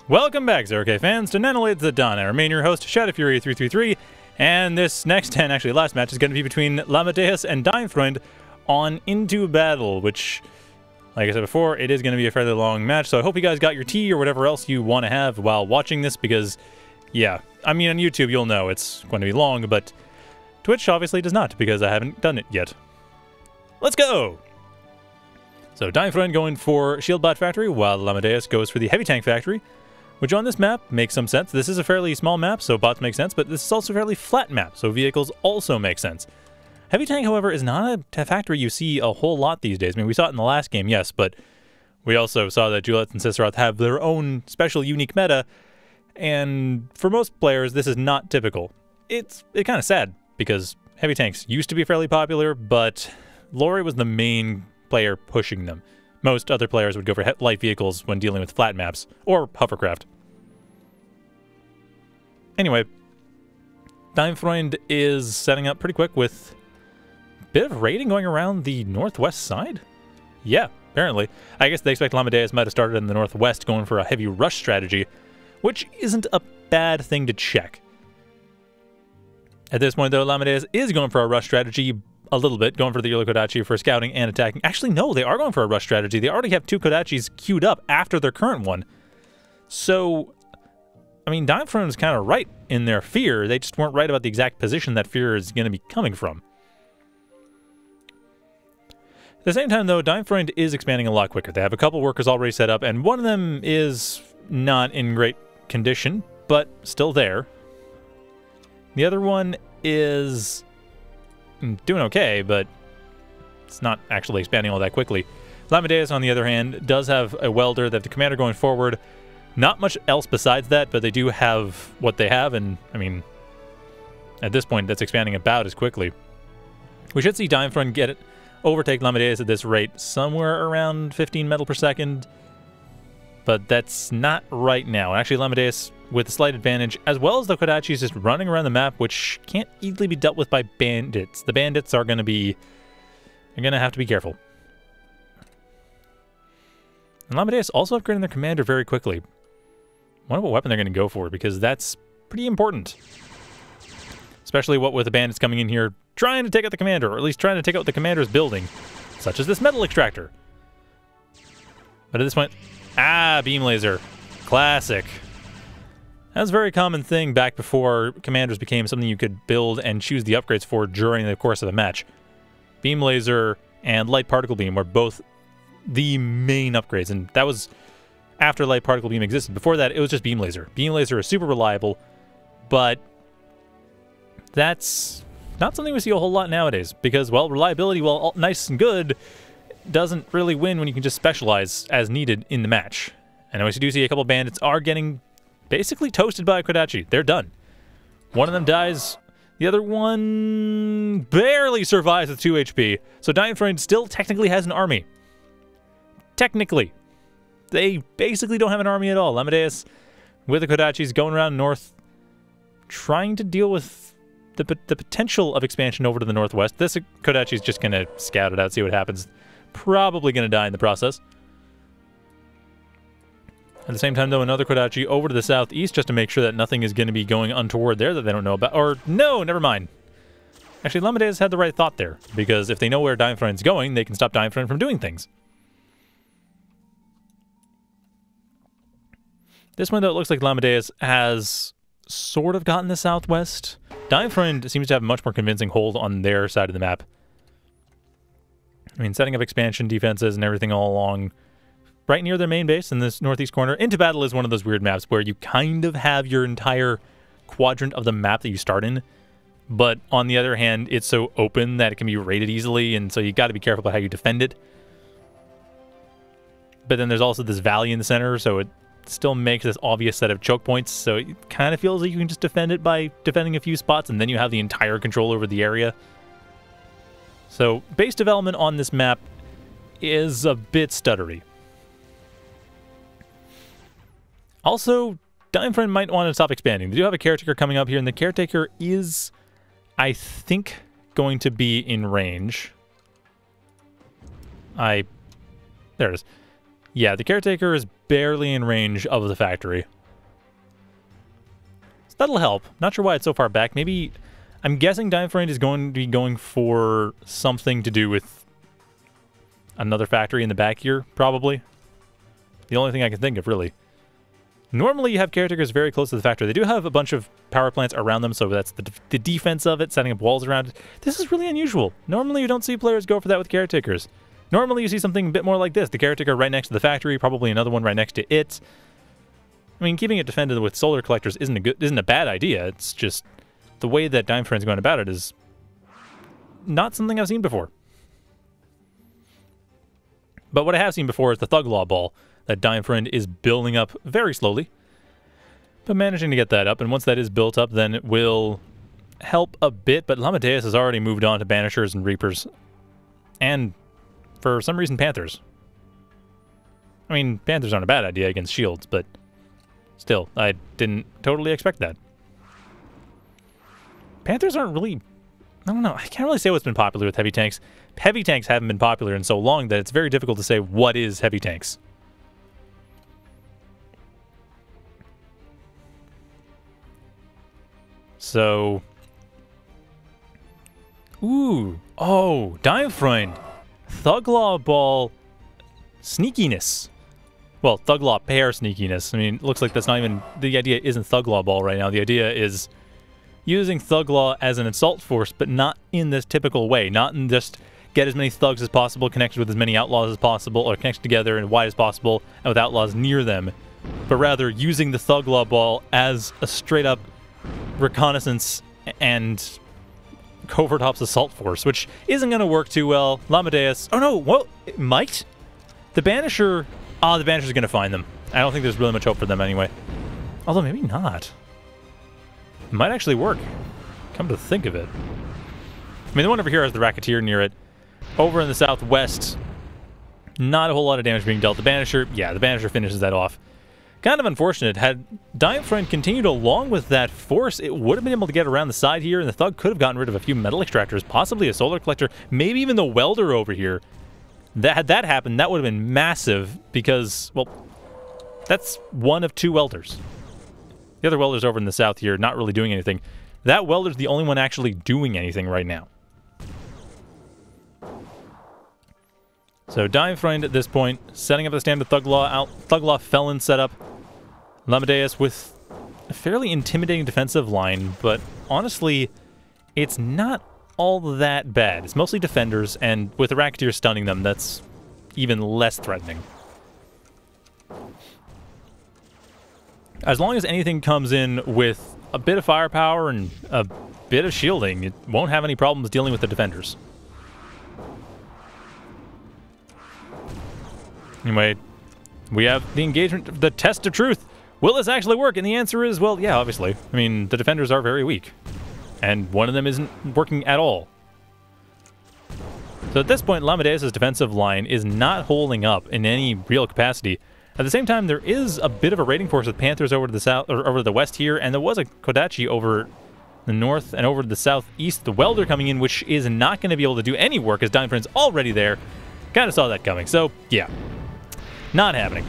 Welcome back, Zero-K fans, to Nanolades the Dawn. I remain your host, Shadowfury333, and this next, and actually last match, is going to be between Lamadeus and Dynefreund on Into Battle, which, like I said before, it is going to be a fairly long match, so I hope you guys got your tea or whatever else you want to have while watching this, because, yeah, I mean, on YouTube you'll know it's going to be long, but Twitch obviously does not, because I haven't done it yet. Let's go! So Dynefreund going for Shield Bot Factory, while Lamadeus goes for the Heavy Tank Factory, which on this map makes some sense. This is a fairly small map, so bots make sense, but this is also a fairly flat map, so vehicles also make sense. Heavy Tank, however, is not a factory you see a whole lot these days. I mean, we saw it in the last game, yes, but we also saw that Juliet and Sisteroth have their own special, unique meta, and for most players, this is not typical. It's kind of sad, because Heavy Tanks used to be fairly popular, but Lori was the main player pushing them. Most other players would go for light vehicles when dealing with flat maps, or hovercraft. Anyway, Dynefreund is setting up pretty quick with a bit of raiding going around the northwest side? Yeah, apparently. I guess they expect Lamadeus might have started in the northwest going for a heavy rush strategy, which isn't a bad thing to check. At this point, though, Lamadeus is going for a rush strategy a little bit, going for the Yellow Kodachi for scouting and attacking. Actually, no, they are going for a rush strategy. They already have two Kodachis queued up after their current one. So, I mean, Dynefreund is kind of right in their fear. They just weren't right about the exact position that fear is going to be coming from. At the same time, though, Dynefreund is expanding a lot quicker. They have a couple workers already set up, and one of them is not in great condition, but still there. The other one is doing okay, but it's not actually expanding all that quickly. Lamadeus, on the other hand, does have a welder. They have the commander going forward. Not much else besides that, but they do have what they have, and, I mean, at this point, that's expanding about as quickly. We should see Dynefreund overtake Lamadeus at this rate, somewhere around 15 metal per second, but that's not right now. Actually, Lamadeus with a slight advantage, as well as the Kodachis just running around the map, which can't easily be dealt with by bandits. The bandits are going to be... You're going to have to be careful. And Lamadeus also upgrading their commander very quickly. I wonder what weapon they're going to go for, because that's pretty important. Especially what with the bandits coming in here, trying to take out the commander, or at least trying to take out what the commander's building, such as this metal extractor. But at this point... Ah, beam laser. Classic. That's a very common thing back before commanders became something you could build and choose the upgrades for during the course of the match. Beam laser and light particle beam were both the main upgrades, and that was after light particle beam existed. Before that, it was just beam laser. Beam laser is super reliable, but that's not something we see a whole lot nowadays, because, well, reliability, while nice and good, doesn't really win when you can just specialize as needed in the match. And as you do see, a couple bandits are getting basically toasted by a Kodachi. They're done. One of them dies. The other one barely survives with 2 HP. So Dynefreund still technically has an army. Technically. They basically don't have an army at all. Lamadeus with the Kodachis going around north, trying to deal with the potential of expansion over to the northwest. This Kodachi is just going to scout it out, see what happens. Probably going to die in the process. At the same time, though, another Kodachi over to the southeast just to make sure that nothing is going to be going untoward there that they don't know about. Or, no, never mind. Actually, Lamadeus had the right thought there, because if they know where Dynefreund's going, they can stop Dynefreund from doing things. This one, though, it looks like Lamadeus has sort of gotten the southwest. Dynefreund seems to have a much more convincing hold on their side of the map. I mean, setting up expansion defenses and everything all along right near their main base in this northeast corner. Into Battle is one of those weird maps where you kind of have your entire quadrant of the map that you start in, but on the other hand, it's so open that it can be raided easily, and so you got to be careful about how you defend it. But then there's also this valley in the center, so it still makes this obvious set of choke points, so it kind of feels like you can just defend it by defending a few spots, and then you have the entire control over the area. So base development on this map is a bit stuttery. Also, Dynefreund might want to stop expanding. They do have a Caretaker coming up here, and the Caretaker is, I think, going to be in range. There it is. Yeah, the Caretaker is barely in range of the factory. So that'll help. Not sure why it's so far back. Maybe, I'm guessing Dynfriend is going to be going for something to do with another factory in the back here, probably. The only thing I can think of, really. Normally, you have caretakers very close to the factory. They do have a bunch of power plants around them, so that's the defense of it, setting up walls around it. This is really unusual. Normally, you don't see players go for that with caretakers. Normally, you see something a bit more like this. The caretaker right next to the factory, probably another one right next to it. I mean, keeping it defended with solar collectors isn't a bad idea. It's just the way that Dynfriend's going about it is not something I've seen before. But what I have seen before is the Thug Law Ball that Dynfriend is building up very slowly, but managing to get that up. And once that is built up, then it will help a bit. But Lamadeus has already moved on to Banishers and Reapers, and for some reason, Panthers. I mean, Panthers aren't a bad idea against shields, but still, I didn't totally expect that. Panthers aren't really, I don't know, I can't really say what's been popular with heavy tanks. Heavy tanks haven't been popular in so long that it's very difficult to say what is heavy tanks. So, ooh, oh, Dynfriend, Thug Law Ball sneakiness. Well, Thug Law pair sneakiness. I mean, it looks like that's not even, the idea isn't Thug Law Ball right now. The idea is using Thug Law as an assault force, but not in this typical way. Not in just get as many thugs as possible, connected with as many outlaws as possible, or connected together and wide as possible, and with outlaws near them. But rather using the Thug Law Ball as a straight up reconnaissance and covert ops assault force, which isn't going to work too well. Lamadeus, oh no, well, it might? The Banisher, the Banisher's going to find them. I don't think there's really much hope for them anyway. Although maybe not. It might actually work, come to think of it. I mean, the one over here has the Racketeer near it. Over in the southwest, not a whole lot of damage being dealt. The Banisher, yeah, the Banisher finishes that off. Kind of unfortunate. Had Dynfriend continued along with that force, it would have been able to get around the side here, and the Thug could have gotten rid of a few metal extractors, possibly a solar collector, maybe even the welder over here. Had that happened, that would have been massive, because, well, that's one of two welders. The other welder's over in the south here, not really doing anything. That welder's the only one actually doing anything right now. So Dynfriend at this point, setting up the standard Thug Law Felon setup. Lamadeus with a fairly intimidating defensive line, but honestly, it's not all that bad. It's mostly defenders, and with the Racketeer stunning them, that's even less threatening. As long as anything comes in with a bit of firepower and a bit of shielding, it won't have any problems dealing with the defenders. Anyway, we have the engagement, the test of truth. Will this actually work? And the answer is, well, yeah, obviously. I mean, the defenders are very weak, and one of them isn't working at all. So at this point, Lamadeus' defensive line is not holding up in any real capacity. At the same time, there is a bit of a raiding force with Panthers over to the south, or over to the west here, and there was a Kodachi over the north and over to the southeast. The welder coming in, which is not going to be able to do any work as Dynfriend's already there. Kind of saw that coming, so yeah. Not happening.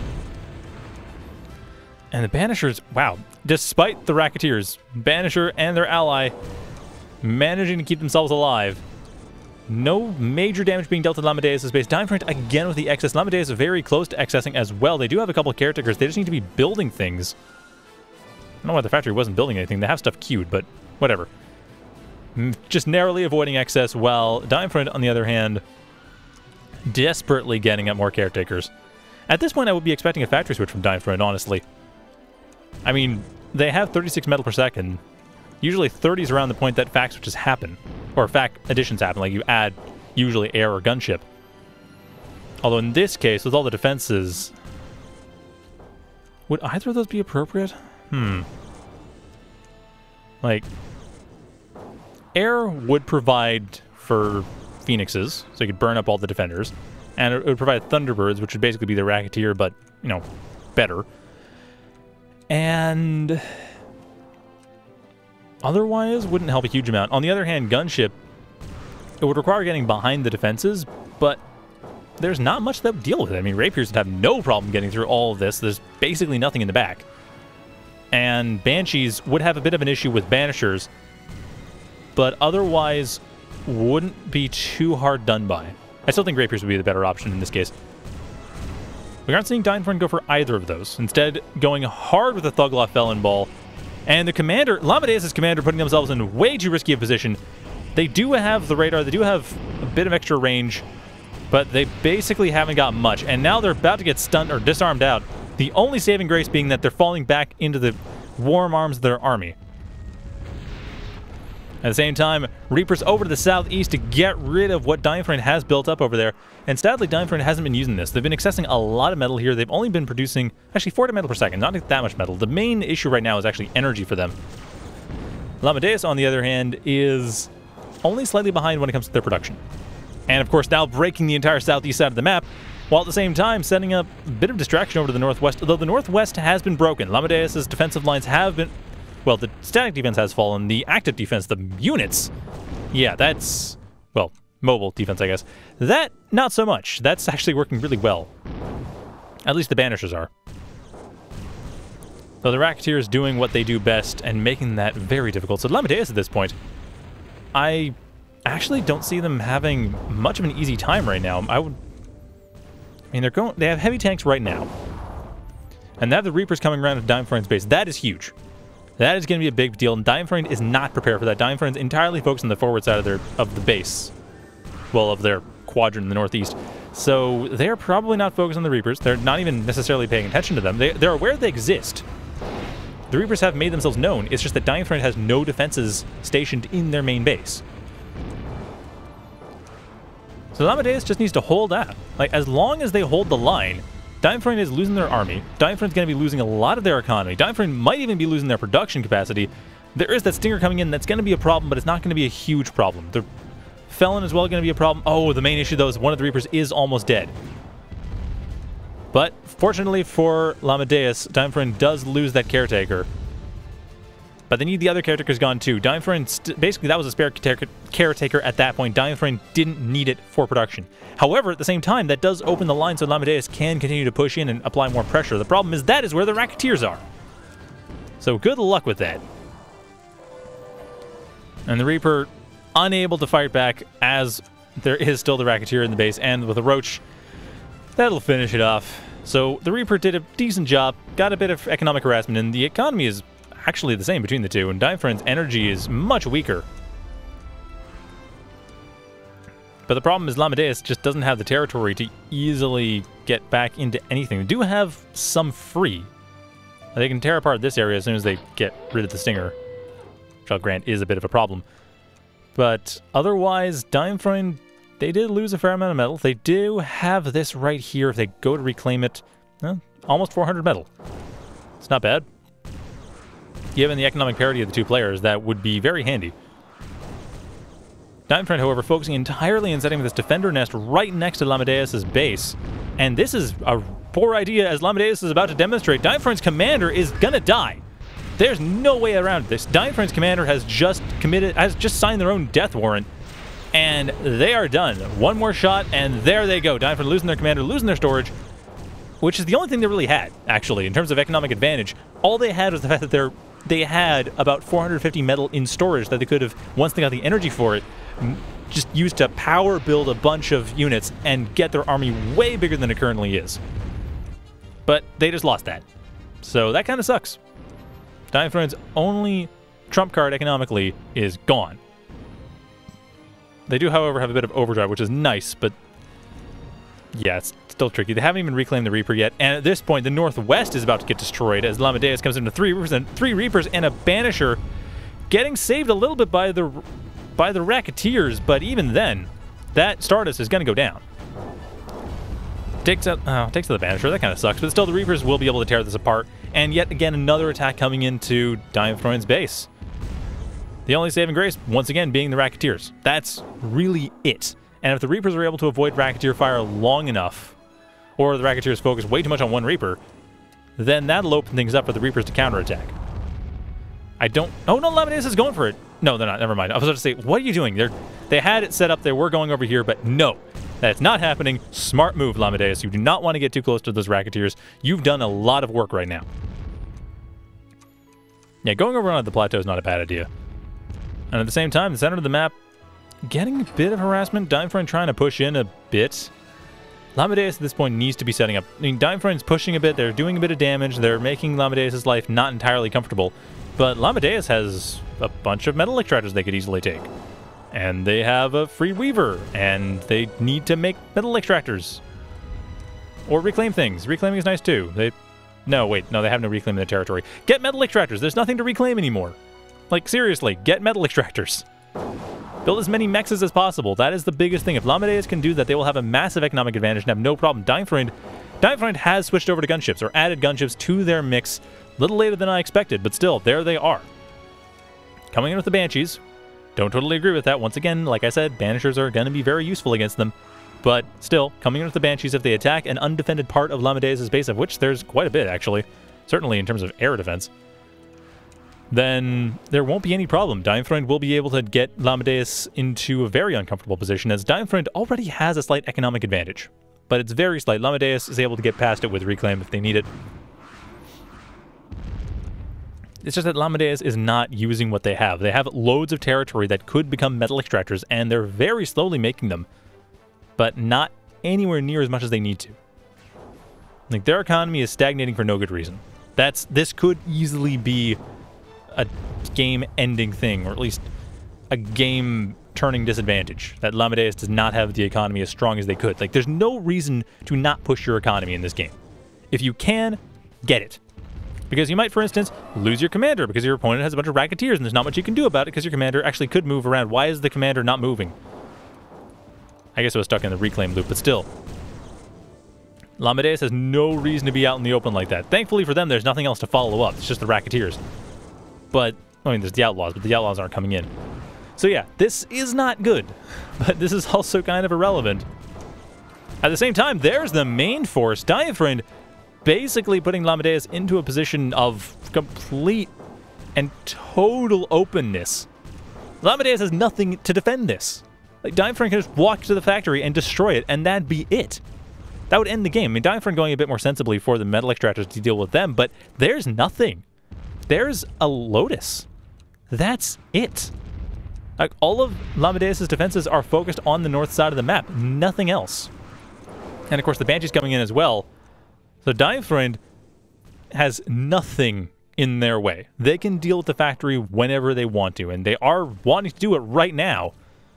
And the Banishers, wow, despite the Racketeers, Banisher and their ally managing to keep themselves alive. No major damage being dealt to Lamadeus' base. Dynfriend again with the excess. Lamadeus is very close to excessing as well. They do have a couple of caretakers. They just need to be building things. I don't know why the factory wasn't building anything. They have stuff queued, but whatever. Just narrowly avoiding excess, while Dynfriend, on the other hand, desperately getting at more caretakers. At this point, I would be expecting a factory switch from Dynfriend, honestly. I mean, they have 36 metal per second. Usually 30 is around the point that fact switches happen. Or fact additions happen, like you add usually air or gunship. Although in this case, with all the defenses, would either of those be appropriate? Like, air would provide for Phoenixes, so you could burn up all the defenders. And it would provide Thunderbirds, which would basically be the Racketeer, but, you know, better. And otherwise, wouldn't help a huge amount. On the other hand, Gunship, it would require getting behind the defenses, but there's not much that would deal with it. I mean, Rapiers would have no problem getting through all of this. There's basically nothing in the back. And Banshees would have a bit of an issue with Banishers, but otherwise wouldn't be too hard done by. I still think Rapiers would be the better option in this case. We aren't seeing Dynthorn go for either of those. Instead, going hard with the Thugloth Felon Ball. And the commander, Lamadeus' commander, putting themselves in way too risky a position. They do have the radar, they do have a bit of extra range, but they basically haven't got much. And now they're about to get stunned or disarmed out. The only saving grace being that they're falling back into the warm arms of their army. At the same time, Reapers over to the southeast to get rid of what Dynthorn has built up over there. And sadly, Dynthorn hasn't been using this. They've been accessing a lot of metal here. They've only been producing, actually, 40 metal per second. Not that much metal. The main issue right now is actually energy for them. Lamadeus, on the other hand, is only slightly behind when it comes to their production. And of course, now breaking the entire southeast side of the map, while at the same time setting up a bit of distraction over to the northwest. Although the northwest has been broken. Lamadeus' defensive lines have been... Well, the static defense has fallen. The active defense, the units, yeah, that's, well, mobile defense, I guess. That, not so much. That's actually working really well. At least the Banishers are. Though the Racketeers doing what they do best and making that very difficult. So Lamadeus at this point, I actually don't see them having much of an easy time right now. I mean, they have heavy tanks right now. And they have the Reapers coming around to Dynthorn's base. That is huge. That is going to be a big deal, and Dynthorn is not prepared for that. Dynthorn's entirely focused on the forward side of the base. Well, of their quadrant in the northeast. So they're probably not focused on the Reapers. They're not even necessarily paying attention to them. They're aware they exist. The Reapers have made themselves known. It's just that Dynthorn has no defenses stationed in their main base. So Lamadeus just needs to hold that. Like, as long as they hold the line, Dynthorn is losing their army. Dynthorn's going to be losing a lot of their economy. Dynthorn might even be losing their production capacity. There is that Stinger coming in that's going to be a problem, but it's not going to be a huge problem. The Felon is well going to be a problem. Oh, the main issue, though, is one of the Reapers is almost dead. But fortunately for Lamadeus, Dynthorn does lose that Caretaker. But they need the other Caretakers gone, too. Dynthorn, basically, that was a spare Caretaker at that point. Dynthorn didn't need it for production. However, at the same time, that does open the line so Lamadeus can continue to push in and apply more pressure. The problem is that is where the Racketeers are. So good luck with that. And the Reaper unable to fight back as there is still the Racketeer in the base, and with a Roach, that'll finish it off. So the Reaper did a decent job, got a bit of economic harassment, and the economy is actually the same between the two, and Dynthorn's energy is much weaker. But the problem is Lamadeus just doesn't have the territory to easily get back into anything. They do have some free. They can tear apart this area as soon as they get rid of the Stinger, which I'll grant is a bit of a problem. But otherwise, Dynthorn, they did lose a fair amount of metal. They do have this right here. If they go to reclaim it, almost 400 metal. It's not bad. Given the economic parity of the two players, that would be very handy. Dynthorn, however, focusing entirely on setting this defender nest right next to Lamadeus' base. And this is a poor idea, as Lamadeus is about to demonstrate. Dynthorn's commander is gonna die. There's no way around this. Dynthorn's commander has just signed their own death warrant, and they are done. One more shot, and there they go. Dynthorn losing their commander, losing their storage, which is the only thing they really had, actually, in terms of economic advantage. All they had was the fact that they had about 450 metal in storage that they could have, once they got the energy for it, just used to power build a bunch of units and get their army way bigger than it currently is. But they just lost that. So that kind of sucks. Dynthorn's only trump card economically is gone. They do, however, have a bit of overdrive, which is nice, but yeah, it's still tricky. They haven't even reclaimed the Reaper yet, and at this point, the Northwest is about to get destroyed as Lamadeus comes into three Reapers and a Banisher, getting saved a little bit by the Racketeers, but even then, that Stardust is going to go down. Takes out the Banisher. That kind of sucks, but still, the Reapers will be able to tear this apart, and yet again, another attack coming into Dynthorn's base. The only saving grace, once again, being the Racketeers. That's really it. And if the Reapers are able to avoid Racketeer fire long enough, or the Racketeers focus way too much on one Reaper, then that'll open things up for the Reapers to counterattack. Oh no, Lamadeus is going for it. No, they're not. Never mind. I was about to say, what are you doing? They had it set up. They were going over here, but no. That's not happening. Smart move, Lamadeus. You do not want to get too close to those Racketeers. You've done a lot of work right now. Yeah, going over on the plateau is not a bad idea. And at the same time, the center of the map, getting a bit of harassment. Dimefriend trying to push in a bit. Lamadeus at this point needs to be setting up. I mean, Dimefriend's pushing a bit. They're doing a bit of damage. They're making Lamadeus' life not entirely comfortable. But Lamadeus has a bunch of metal extractors they could easily take. And they have a free Weaver. And they need to make metal extractors. Or reclaim things. Reclaiming is nice too. No, wait. No, they have no reclaim in their territory. Get metal extractors. There's nothing to reclaim anymore. Like, seriously, get metal extractors. Build as many mechs as possible. That is the biggest thing. If Lamadeus can do that, they will have a massive economic advantage and have no problem. Dimefriend has switched over to gunships, or added gunships to their mix a little later than I expected, but still, there they are. Coming in with the Banshees. Don't totally agree with that. Once again, like I said, Banishers are going to be very useful against them. But still, coming in with the Banshees, if they attack an undefended part of Lamadeus' base, of which there's quite a bit, actually, certainly in terms of air defense, then there won't be any problem. Dimefriend will be able to get Lamadeus into a very uncomfortable position, as Dimefriend already has a slight economic advantage. But it's very slight. Lamadeus is able to get past it with Reclaim if they need it. It's just that Lamadeus is not using what they have. They have loads of territory that could become metal extractors, and they're very slowly making them, but not anywhere near as much as they need to. Like, their economy is stagnating for no good reason. This could easily be a game-ending thing, or at least a game-turning disadvantage, that Lamadeus does not have the economy as strong as they could. Like, there's no reason to not push your economy in this game. If you can, get it. Because you might, for instance, lose your commander because your opponent has a bunch of Racketeers and there's not much you can do about it because your commander actually could move around. Why is the commander not moving? I guess it was stuck in the reclaim loop, but still. Lamadeus has no reason to be out in the open like that. Thankfully for them, there's nothing else to follow up. It's just the Racketeers. But, I mean, there's the Outlaws, but the Outlaws aren't coming in. So yeah, this is not good, but this is also kind of irrelevant. At the same time, there's the main force, Dimefriend, basically putting Lamadeus into a position of complete and total openness. Lamadeus has nothing to defend this. Like, Dimefriend can just walk to the factory and destroy it, and that'd be it. That would end the game. I mean, Dimefriend going a bit more sensibly for the metal extractors to deal with them, but there's nothing. There's a Lotus. That's it. Like, all of Lamadeus' defenses are focused on the north side of the map. Nothing else. And, of course, the Banshee's coming in as well. So Dimefriend has nothing in their way. They can deal with the factory whenever they want to, and they are wanting to do it right now.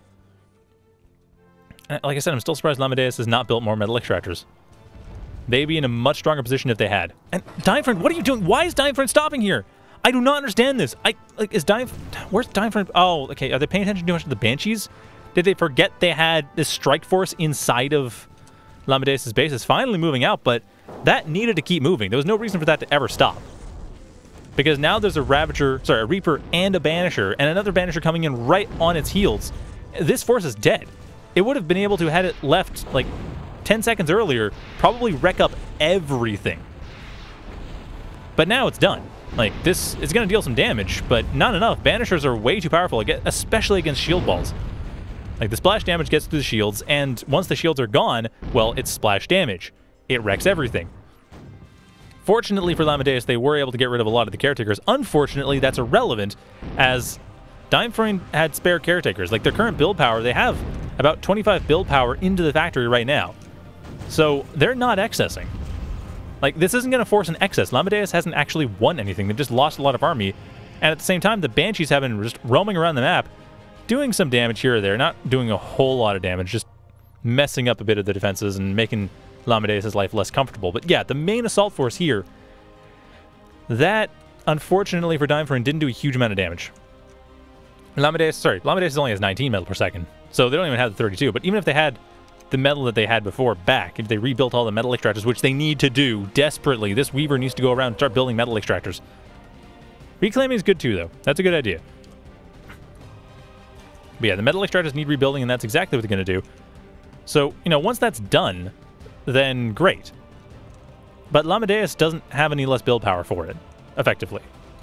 Like I said, I'm still surprised Lamadeus has not built more metal extractors. They'd be in a much stronger position if they had. And Dimefriend, what are you doing? Why is Dimefriend stopping here? I do not understand this. Where's Dimefriend? Oh, okay. Are they paying attention too much to the Banshees? Did they forget they had this strike force inside of Lamadeus' base? It's finally moving out, but that needed to keep moving. There was no reason for that to ever stop. Because now there's a Reaper and a Banisher, and another Banisher coming in right on its heels. This force is dead. It would have been able to, had it left like 10 seconds earlier, probably wreck up everything. But now it's done. Like, this is going to deal some damage, but not enough. Banishers are way too powerful, especially against shield balls. Like, the splash damage gets through the shields, and once the shields are gone, well, it's splash damage. It wrecks everything. Fortunately for Lamadeus, they were able to get rid of a lot of the caretakers. Unfortunately, that's irrelevant, as Dimefriend had spare caretakers. Like, their current build power, they have about 25 build power into the factory right now. So they're not excessing. Like, this isn't going to force an excess. Lamadeus hasn't actually won anything. They've just lost a lot of army. And at the same time, the Banshees have been just roaming around the map, doing some damage here or there. Not doing a whole lot of damage, just messing up a bit of the defenses and making Lamadeus' life less comfortable. But yeah, the main assault force here, that, unfortunately for Dimefriend, didn't do a huge amount of damage. Lamadeus only has 19 metal per second, so they don't even have the 32. But even if they had the metal that they had before back, if they rebuilt all the metal extractors, which they need to do desperately, this Weaver needs to go around and start building metal extractors. Reclaiming is good too, though. That's a good idea. But yeah, the metal extractors need rebuilding, and that's exactly what they're going to do. So, you know, once that's done, then great. But Lamadeus doesn't have any less build power for it, effectively.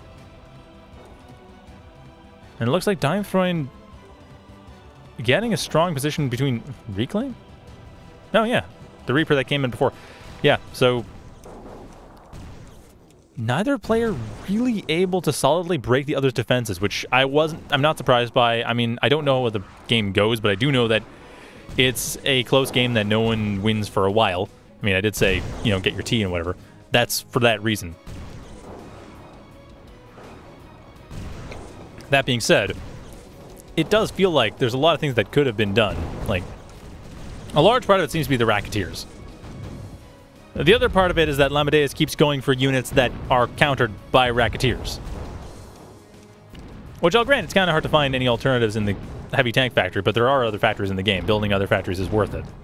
And it looks like Dimefriend getting a strong position between Reclaim? Oh, yeah. The Reaper that came in before. Yeah, so neither player really able to solidly break the other's defenses, which I'm not surprised by. I mean, I don't know how the game goes, but I do know that it's a close game that no one wins for a while. I mean, I did say, you know, get your tea and whatever. That's for that reason. That being said, it does feel like there's a lot of things that could have been done. Like, a large part of it seems to be the Racketeers. The other part of it is that Lamadeus keeps going for units that are countered by Racketeers. Which I'll grant, it's kind of hard to find any alternatives in the heavy tank factory, but there are other factories in the game. Building other factories is worth it.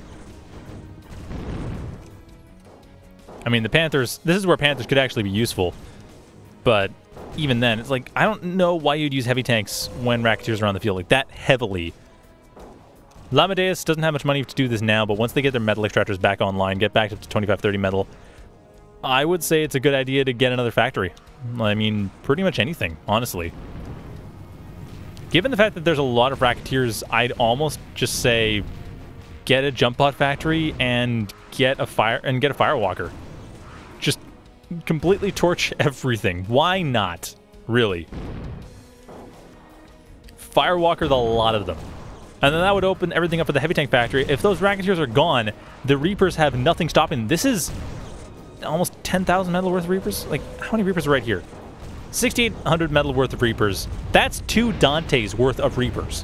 I mean, the Panthers, this is where Panthers could actually be useful, but even then, it's like, I don't know why you'd use heavy tanks when Racketeers are on the field like that heavily. Lamadeus doesn't have much money to do this now, but once they get their metal extractors back online, get back up to 25-30 metal, I would say it's a good idea to get another factory. I mean, pretty much anything, honestly. Given the fact that there's a lot of Racketeers, I'd almost just say get a jump bot factory and get a Firewalker. Just completely torch everything. Why not? Really. Firewalker the lot of them. And then that would open everything up for the heavy tank factory. If those Racketeers are gone, the Reapers have nothing stopping. This is almost 10,000 metal worth of Reapers. Like, how many Reapers are right here? 6,800 metal worth of Reapers. That's 2 Dantes worth of Reapers.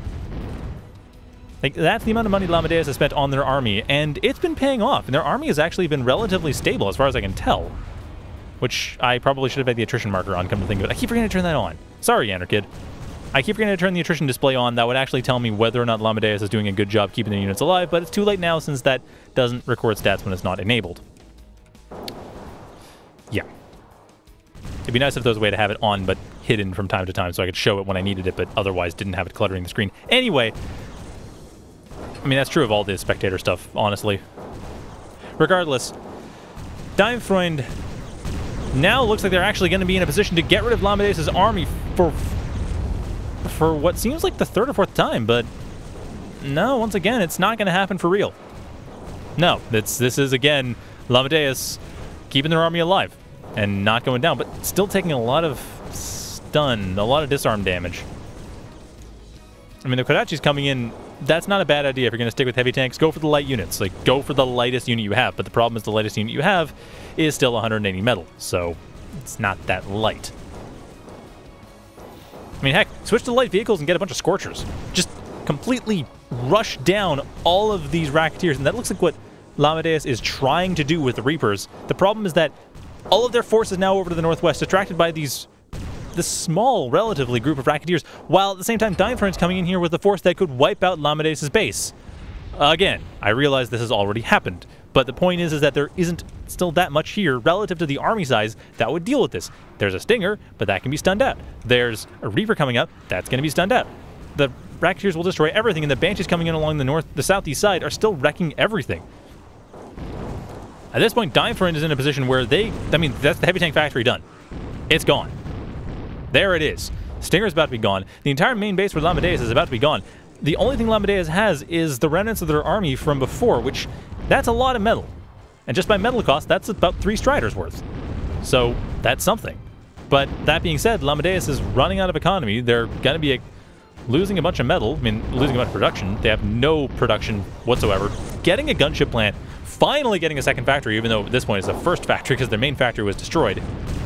Like, that's the amount of money Lamadeus has spent on their army, and it's been paying off. And their army has actually been relatively stable, as far as I can tell. Which I probably should have had the attrition marker on, come to think of it. I keep forgetting to turn that on. Sorry, Anarkid. I keep forgetting to turn the attrition display on. That would actually tell me whether or not Lamadeus is doing a good job keeping the units alive, but it's too late now since that doesn't record stats when it's not enabled. Yeah. It'd be nice if there was a way to have it on, but hidden from time to time, so I could show it when I needed it, but otherwise didn't have it cluttering the screen. Anyway, I mean, that's true of all the spectator stuff, honestly. Regardless, Dynefreund now looks like they're actually going to be in a position to get rid of Lamadeus' army for what seems like the 3rd or 4th time, but no, once again, it's not going to happen for real. No, this is, again, Lamadeus keeping their army alive and not going down, but still taking a lot of stun, a lot of disarm damage. I mean, the Kodachi's coming in. That's not a bad idea if you're going to stick with heavy tanks. Go for the light units. Like, go for the lightest unit you have, but the problem is the lightest unit you have is still 180 metal, so it's not that light. I mean, heck, switch to light vehicles and get a bunch of Scorchers. Just completely rush down all of these Racketeers, and that looks like what Lamadeus is trying to do with the Reapers. The problem is that all of their force is now over to the northwest, distracted by this small, relatively, group of Racketeers, while at the same time Dynefreund's coming in here with a force that could wipe out Lamadeus' base. Again, I realize this has already happened, but the point is that there isn't still that much here relative to the army size that would deal with this. There's a Stinger, but that can be stunned out. There's a Reaper coming up, that's going to be stunned out. The Racketeers will destroy everything, and the Banshees coming in along the southeast side are still wrecking everything. At this point, Dynefreund is in a position where that's the heavy tank factory done. It's gone. There it is. Stinger's about to be gone. The entire main base for Lamadeus is about to be gone. The only thing Lamadeus has is the remnants of their army from before, which, that's a lot of metal. And just by metal cost, that's about 3 Striders worth. So, that's something. But that being said, Lamadeus is running out of economy. They're going to be losing a bunch of metal. I mean, losing a bunch of production. They have no production whatsoever. Getting a gunship plant. Finally getting a second factory, even though at this point it's the first factory because their main factory was destroyed.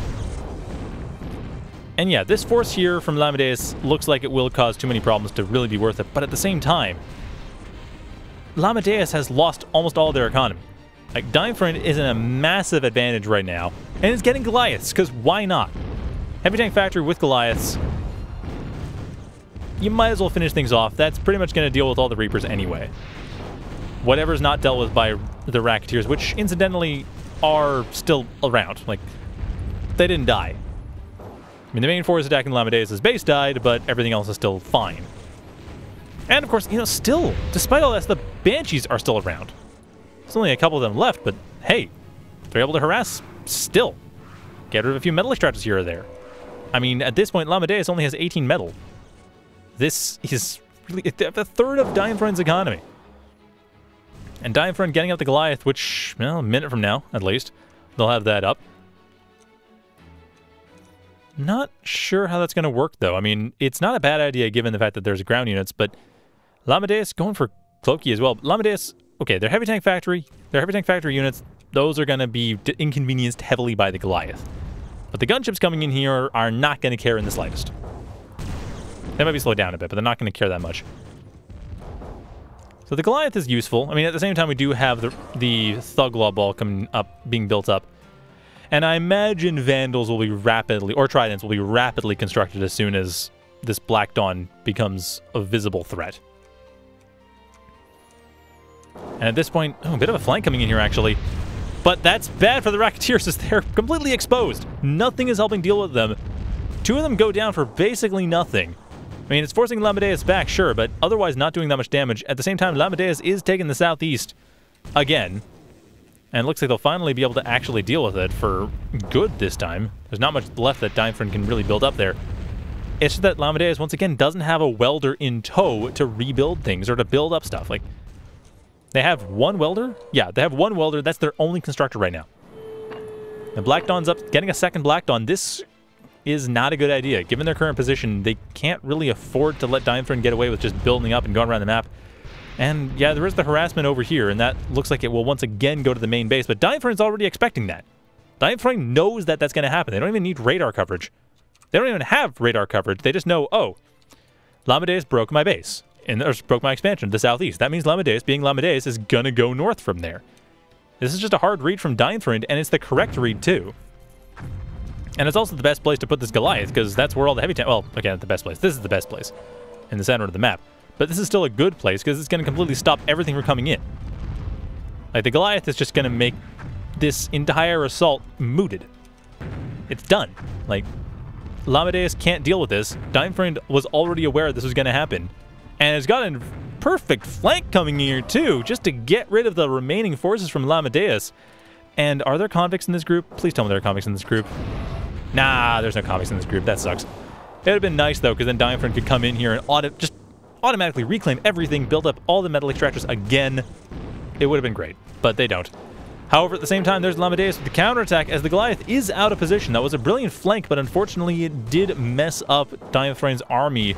And yeah, this force here from Lamadeus looks like it will cause too many problems to really be worth it, but at the same time, Lamadeus has lost almost all their economy. Like, Dynefreund is in a massive advantage right now, and it's getting Goliaths, because why not? Heavy tank factory with Goliaths, you might as well finish things off. That's pretty much going to deal with all the Reapers anyway. Whatever's not dealt with by the Racketeers, which incidentally are still around. Like, they didn't die. I mean, the main force attacking Lamadeus' base died, but everything else is still fine. And of course, you know, still, despite all this, the Banshees are still around. There's only a couple of them left, but hey, they're able to harass still. Get rid of a few metal extractors here or there. I mean, at this point, Lamadeus only has 18 metal. This is really a third of Dynefreund's economy. And Dynfriend getting up the Goliath, which, well, a minute from now, at least, they'll have that up. Not sure how that's going to work, though. I mean, it's not a bad idea given the fact that there's ground units, but Lamadeus going for Cloaky as well. Lamadeus, okay, they're heavy tank factory. They're heavy tank factory units. Those are going to be inconvenienced heavily by the Goliath. But the gunships coming in here are not going to care in the slightest. They might be slowed down a bit, but they're not going to care that much. So the Goliath is useful. I mean, at the same time, we do have the Thuglaw ball coming up, being built up. And I imagine Vandals will be rapidly, or Tridents will be rapidly constructed as soon as this Black Dawn becomes a visible threat. And at this point, oh, a bit of a flank coming in here, actually. But that's bad for the Racketeers as they're completely exposed. Nothing is helping deal with them. Two of them go down for basically nothing. I mean, it's forcing Lamadeus back, sure, but otherwise not doing that much damage. At the same time, Lamadeus is taking the southeast again. And it looks like they'll finally be able to actually deal with it for good this time. There's not much left that Dynfriend can really build up there. It's just that Lamadeus, once again, doesn't have a welder in tow to rebuild things or to build up stuff. Like, they have one welder? Yeah, they have one welder. That's their only constructor right now. The Black Dawn's up, getting a second Black Dawn. This is not a good idea. Given their current position, they can't really afford to let Dynfriend get away with just building up and going around the map. And yeah, there is the harassment over here, and that looks like it will once again go to the main base, but Dynfriend's already expecting that. Dynfriend knows that that's going to happen. They don't even need radar coverage. They don't even have radar coverage. They just know, oh, Lamadeus broke my base, or broke my expansion to the southeast. That means Lamadeus, being Lamadeus, is going to go north from there. This is just a hard read from Dynfriend, and it's the correct read, too. And it's also the best place to put this Goliath, because that's where all the heavy tank... Well, again, the best place. This is the best place in the center of the map. But this is still a good place, because it's going to completely stop everything from coming in. Like, the Goliath is just going to make this entire assault mooted. It's done. Like, Lamadeus can't deal with this. Dynfriend was already aware this was going to happen. And has got a perfect flank coming in here, too, just to get rid of the remaining forces from Lamadeus. And are there convicts in this group? Please tell me there are convicts in this group. Nah, there's no convicts in this group. That sucks. It would have been nice, though, because then Dynfriend could come in here and just automatically reclaim everything, build up all the metal extractors again. It would have been great, but they don't. However, at the same time, there's Lamadeus with the counterattack as the Goliath is out of position. That was a brilliant flank, but unfortunately it did mess up Dynfriend's army.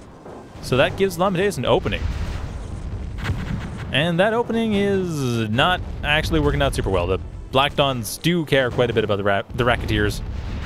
So that gives Lamadeus an opening. And that opening is not actually working out super well. The Black Dawns do care quite a bit about the Racketeers.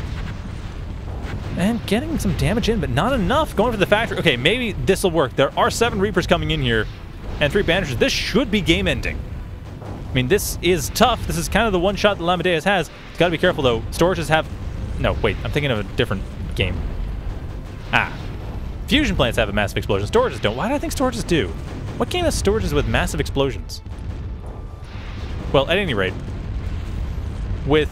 And getting some damage in, but not enough. Going for the factory. Okay, maybe this will work. There are 7 Reapers coming in here and 3 Banishers. This should be game-ending. I mean, this is tough. This is kind of the one shot that Lamadeus has. Got to be careful, though. Storages have... No, wait. I'm thinking of a different game. Ah. Fusion plants have a massive explosion. Storages don't. Why do I think storages do? What game has storages with massive explosions? Well, at any rate, with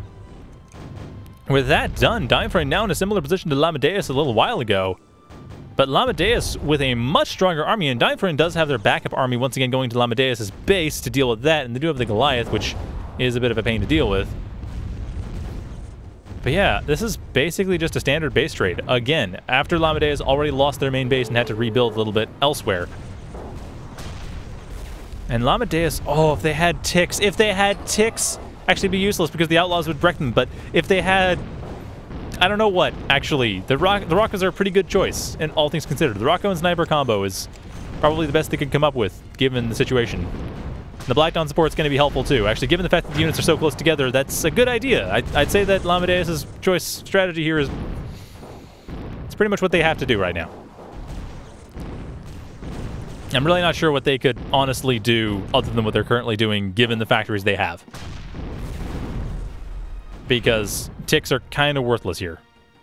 that done, Dynfriend now in a similar position to Lamadeus a little while ago. But Lamadeus with a much stronger army, and Dynfriend does have their backup army once again going to Lamadeus' base to deal with that, and they do have the Goliath, which is a bit of a pain to deal with. But yeah, this is basically just a standard base trade. Again, after Lamadeus already lost their main base and had to rebuild a little bit elsewhere. And Lamadeus, oh, if they had ticks, actually it'd be useless because the Outlaws would wreck them, but if they had, I don't know what, actually, the Rockos are a pretty good choice, in all things considered. The Rocko and Sniper combo is probably the best they could come up with, given the situation. The Black Dawn support is going to be helpful too. Actually, given the fact that the units are so close together, that's a good idea. I'd say that Lamadeus' choice strategy here is it's pretty much what they have to do right now. I'm really not sure what they could honestly do other than what they're currently doing, given the factories they have. Because ticks are kind of worthless here.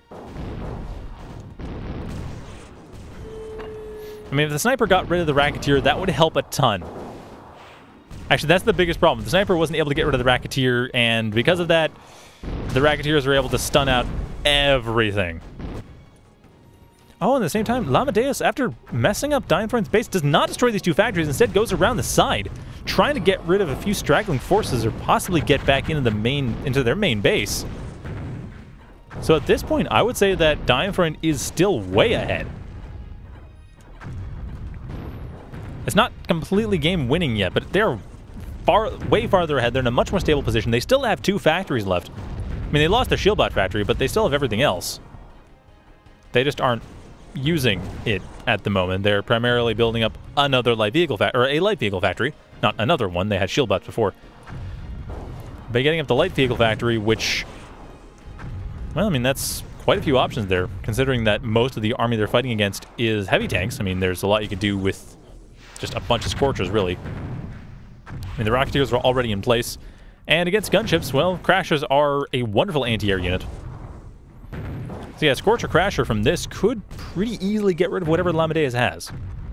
I mean, if the Sniper got rid of the Racketeer, that would help a ton. Actually, that's the biggest problem. The Sniper wasn't able to get rid of the Racketeer, and because of that, the Racketeers were able to stun out everything. Oh, and at the same time, Lamadeus, after messing up Dynfriend's base, does not destroy these 2 factories, instead goes around the side, trying to get rid of a few straggling forces or possibly get back into their main base. So at this point, I would say that Dynfriend is still way ahead. It's not completely game-winning yet, but they're way farther ahead. They're in a much more stable position. They still have 2 factories left. I mean, they lost their Shieldbot factory, but they still have everything else. They just aren't using it at the moment. They're primarily building up another light vehicle or a light vehicle factory. Not another one. They had Shieldbots before. But getting up the light vehicle factory, which, well, I mean, that's quite a few options there, considering that most of the army they're fighting against is heavy tanks. I mean, there's a lot you could do with just a bunch of Scorchers, really. I mean, the Rocketeers are already in place. And against gunships, well, Crashers are a wonderful anti-air unit. So yeah, Scorcher Crasher from this could pretty easily get rid of whatever Lamadeus has.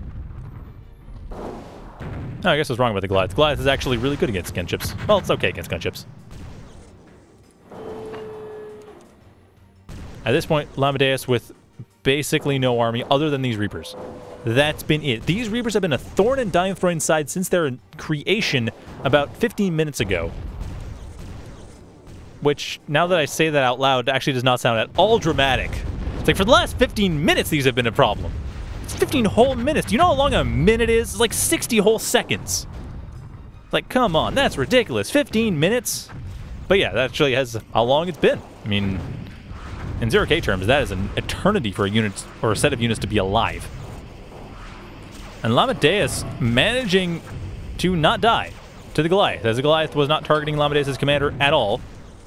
Oh, I guess I was wrong about the Goliath. Goliath is actually really good against gunships. Well, it's okay against gunships. At this point, Lamadeus with basically no army other than these Reapers. That's been it. These Reapers have been a thorn in Dynethroid's side since their creation about 15 minutes ago. Which, now that I say that out loud, actually does not sound at all dramatic. It's like, for the last 15 minutes, these have been a problem. It's 15 whole minutes. Do you know how long a minute is? It's like 60 whole seconds. Like, come on, that's ridiculous. 15 minutes? But yeah, that actually has how long it's been. I mean, in 0K terms, that is an eternity for a unit, or a set of units to be alive. And Lamadeus managing to not die to the Goliath, as the Goliath was not targeting Lamadeus' commander at all.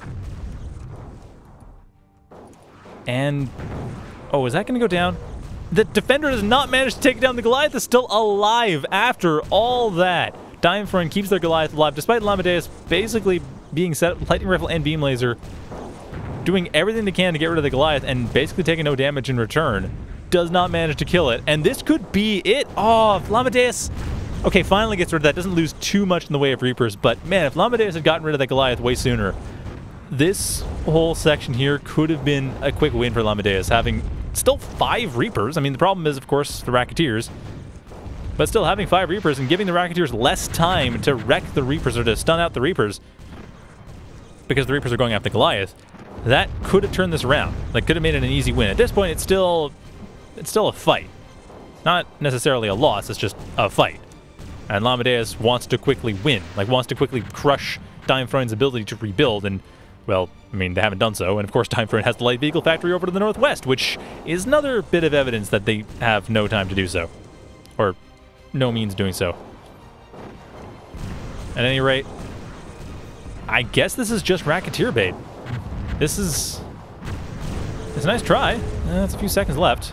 And, oh, is that going to go down? The Defender does not manage to take down the Goliath, is still alive after all that. Dynethroid keeps their Goliath alive, despite Lamadeus basically being set up Lightning Rifle and Beam Laser, doing everything they can to get rid of the Goliath and basically taking no damage in return. Does not manage to kill it, and this could be it. Oh, if Lamadeus, okay, finally gets rid of that, doesn't lose too much in the way of Reapers, but man, if Lamadeus had gotten rid of that Goliath way sooner, this whole section here could have been a quick win for Lamadeus, having still 5 Reapers. I mean, the problem is, of course, the Racketeers, but still having 5 Reapers and giving the Racketeers less time to wreck the Reapers or to stun out the Reapers because the Reapers are going after Goliath, that could have turned this around. Like, could have made it an easy win. At this point, it's still a fight. Not necessarily a loss, it's just a fight. And Lamadeus wants to quickly win, like wants to quickly crush Dynethroid's ability to rebuild, and, well, I mean, they haven't done so, and of course Dynethroid has the light vehicle factory over to the northwest, which is another bit of evidence that they have no time to do so. Or no means doing so. At any rate, I guess this is just Racketeer bait. This is... it's a nice try. That's a few seconds left.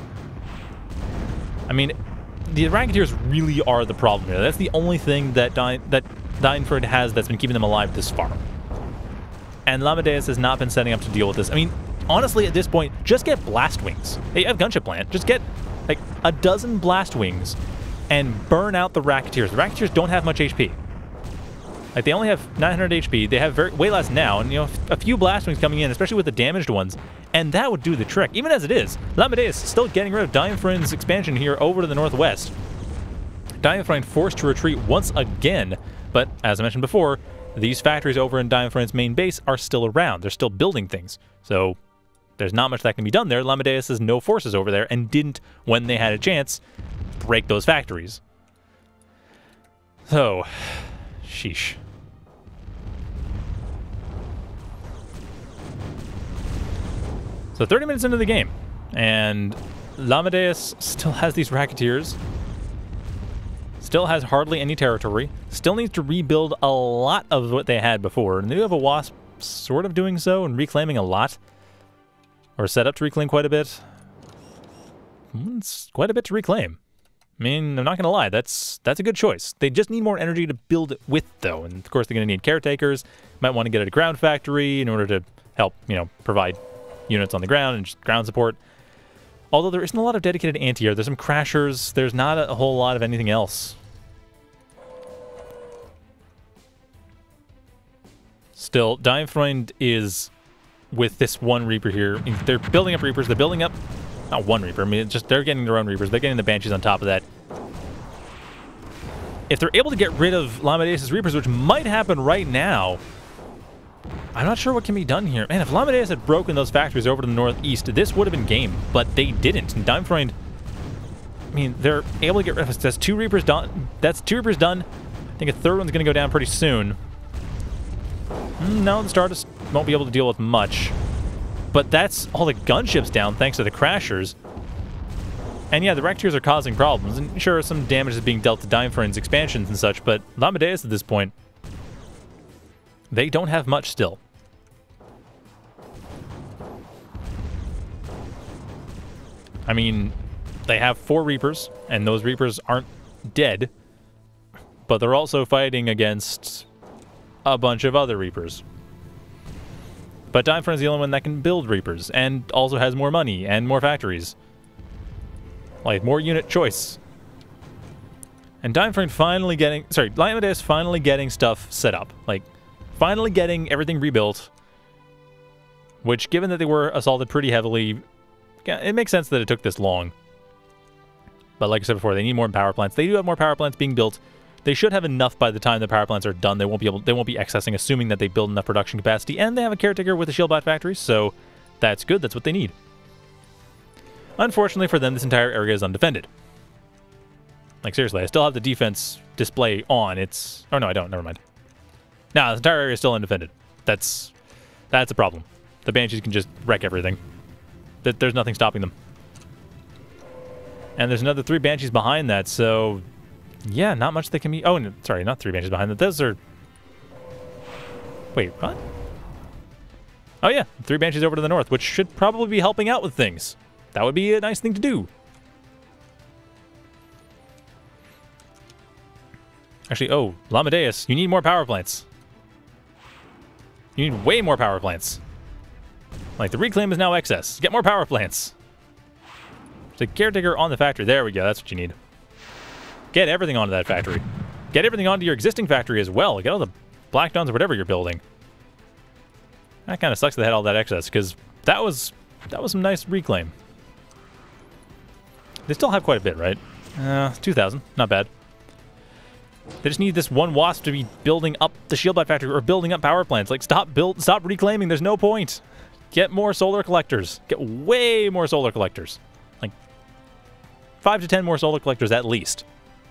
I mean, the Racketeers really are the problem here. That's the only thing that Dynethroid has that's been keeping them alive this far. And Lamadeus has not been setting up to deal with this. I mean, honestly, at this point, just get Blast Wings. Hey, you have Gunship Plant. Just get, like, a dozen Blast Wings and burn out the Racketeers. The Racketeers don't have much HP. Like, they only have 900 HP. They have way less now, and, you know, a few Blast Wings coming in, especially with the damaged ones, and that would do the trick. Even as it is, Lamadeus still getting rid of Dynethroid's expansion here over to the northwest. Dynethroid forced to retreat once again, but as I mentioned before, these factories over in Dynethroid's main base are still around. They're still building things, so there's not much that can be done there. Lamadeus has no forces over there and didn't, when they had a chance, break those factories. So, sheesh. So 30 minutes into the game, and Lamadeus still has these Racketeers, still has hardly any territory, still needs to rebuild a lot of what they had before, and they do have a Wasp sort of doing so and reclaiming a lot, or set up to reclaim quite a bit. It's quite a bit to reclaim. I mean, I'm not going to lie, that's a good choice. They just need more energy to build it with, though, and of course they're going to need caretakers, might want to get a ground factory in order to help, you know, provide units on the ground and just ground support. Although there isn't a lot of dedicated anti-air. There's some Crashers. There's not a whole lot of anything else. Still, Dynethroid is with this one Reaper here. They're building up Reapers. They're building up... not one Reaper. I mean, it's just they're getting their own Reapers. They're getting the Banshees on top of that. If they're able to get rid of Lamadeus' Reapers, which might happen right now, I'm not sure what can be done here. Man, if Lamadeus had broken those factories over to the northeast, this would have been game, but they didn't. And Dynethroid I mean, they're able to get rid of... That's 2 Reapers done. That's 2 Reapers done. I think a third one's going to go down pretty soon. No, the Stardust won't be able to deal with much. But that's all the gunships down thanks to the Crashers. And yeah, the Rectears are causing problems. And sure, some damage is being dealt to Dynfryn's expansions and such, but Lamadeus at this point, they don't have much still. I mean, they have 4 Reapers, and those Reapers aren't dead, but they're also fighting against a bunch of other Reapers. But Dynfryn's the only one that can build Reapers, and also has more money and more factories. Like, more unit choice. And Dynfryn finally getting... Sorry, Lamadeus finally getting stuff set up. Like, finally getting everything rebuilt. Which, given that they were assaulted pretty heavily, yeah, it makes sense that it took this long. But like I said before, they need more power plants. They do have more power plants being built. They should have enough by the time the power plants are done. They won't be excessing, assuming that they build enough production capacity. And they have a caretaker with the Shieldbot factory, so that's good. That's what they need. Unfortunately for them, this entire area is undefended. Like, seriously, I still have the defense display on. It's... Oh, no, I don't. Never mind. Nah, this entire area is still undefended. That's a problem. The Banshees can just wreck everything. There's nothing stopping them. And there's another 3 Banshees behind that, so... Yeah, not much they can be... Oh, no, sorry, not 3 Banshees behind that. Those are... Wait, what? Oh, yeah, 3 Banshees over to the north, which should probably be helping out with things. That would be a nice thing to do. Actually, oh, Lamadeus, you need more power plants. You need way more power plants. Like, the reclaim is now excess. Get more power plants. There's a caretaker on the factory. There we go, that's what you need. Get everything onto that factory. Get everything onto your existing factory as well. Get all the Black Dawns or whatever you're building. That kind of sucks that they had all that excess, because that was some nice reclaim. They still have quite a bit, right? 2,000. Not bad. They just need this one wasp to be building up the Shieldbot factory or building up power plants. Like, stop reclaiming. There's no point. Get more solar collectors. Get way more solar collectors. Like, 5 to 10 more solar collectors at least.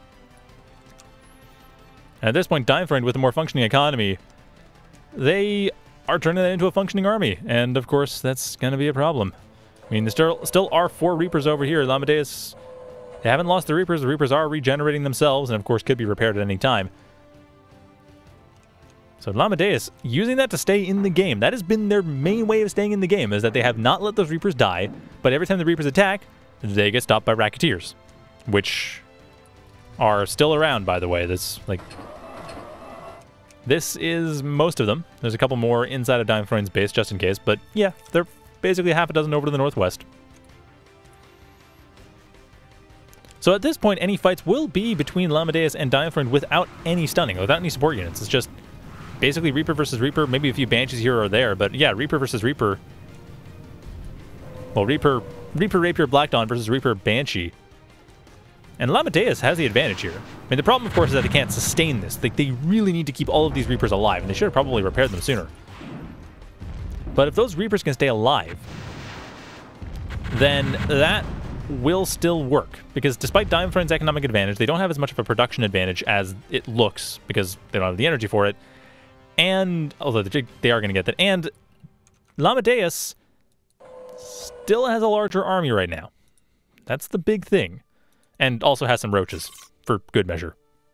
And at this point, Dynfryn, with a more functioning economy, they are turning that into a functioning army. And, of course, that's going to be a problem. I mean, there still are 4 Reapers over here. Lamadeus, they haven't lost the Reapers. The Reapers are regenerating themselves and, of course, could be repaired at any time. So Lamadeus, using that to stay in the game. That has been their main way of staying in the game, is that they have not let those Reapers die, but every time the Reapers attack, they get stopped by Racketeers, which are still around, by the way. This is most of them. There's a couple more inside of Dynfryn's base, just in case, but yeah, they're basically half a dozen over to the northwest. So at this point, any fights will be between Lamadeus and Dynfryn without any stunning, without any support units. It's just basically Reaper versus Reaper, maybe a few Banshees here or there, but yeah, Reaper versus Reaper. Well, Reaper Rapier Black Dawn versus Reaper Banshee. And Lamadeus has the advantage here. I mean, the problem, of course, is that they can't sustain this. They really need to keep all of these Reapers alive, and they should have probably repaired them sooner. But if those Reapers can stay alive, then that will still work. Because despite Dynfryn's economic advantage, they don't have as much of a production advantage as it looks, because they don't have the energy for it. And, although they are going to get that. And Lamadeus still has a larger army right now. That's the big thing. And also has some roaches, for good measure.